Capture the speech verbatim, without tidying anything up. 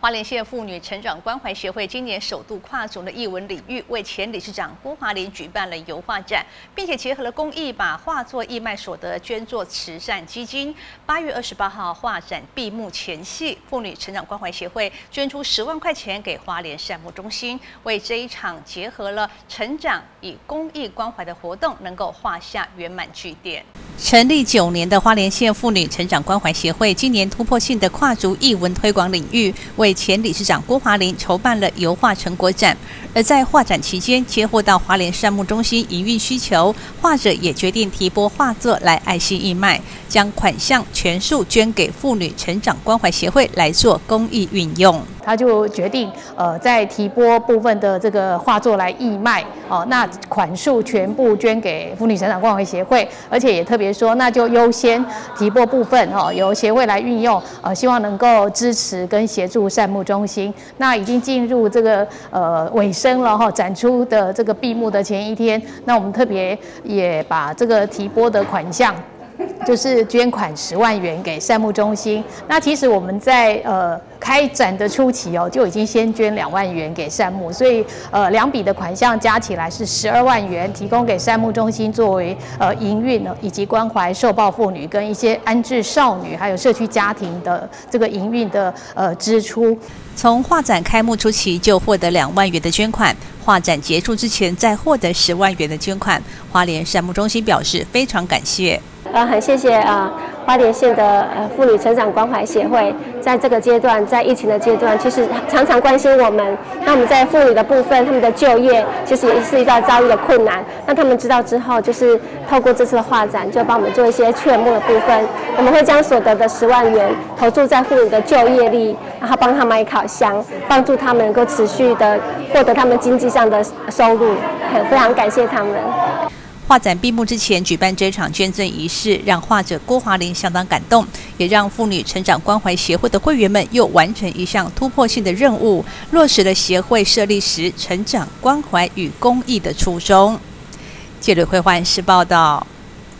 花莲县妇女成长关怀协会今年首度跨足了艺文领域，为前理事长郭华玲举办了油画展，并且结合了公益，把画作义卖所得捐作慈善基金。八月二十八号画展闭幕前夕，妇女成长关怀协会捐出十万块钱给花莲善牧中心，为这一场结合了成长与公益关怀的活动能够画下圆满句点。成立九年的花莲县妇女成长关怀协会，今年突破性的跨足艺文推广领域，为前理事长郭华玲筹办了油画成果展。而在画展期间，接获到花莲善牧中心营运需求，画者也决定提拨画作来爱心义卖，将款项全数捐给妇女成长关怀协会来做公益运用。 他就决定，呃，在提拨部分的这个画作来义卖，哦，那款数全部捐给妇女成长关怀协会，而且也特别说，那就优先提拨部分，哦，由协会来运用，呃，希望能够支持跟协助善牧中心。那已经进入这个呃尾声了哈，展出的这个闭幕的前一天，那我们特别也把这个提拨的款项，就是捐款十万元给善牧中心。那其实我们在呃开展的初期哦，就已经先捐两万元给善牧，所以呃两笔的款项加起来是十二万元，提供给善牧中心作为呃营运以及关怀受暴妇女跟一些安置少女还有社区家庭的这个营运的呃支出。 从画展开幕初期就获得两万元的捐款，画展结束之前再获得十万元的捐款。花莲善牧中心表示非常感谢。 呃，很谢谢啊、呃，花莲县的呃妇女成长关怀协会，在这个阶段，在疫情的阶段，其实常常关心我们。那我们在妇女的部分，他们的就业其实也是遇到遭遇的困难。那他们知道之后，就是透过这次的画展，就帮我们做一些劝募的部分。我们会将所得的十万元投注在妇女的就业力，然后帮他们买烤箱，帮助他们能够持续的获得他们经济上的收入。很非常感谢他们。 画展闭幕之前举办这场捐赠仪式，让画者郭华玲相当感动，也让妇女成长关怀协会的会员们又完成一项突破性的任务，落实了协会设立时成长关怀与公益的初衷。记者会换是报道。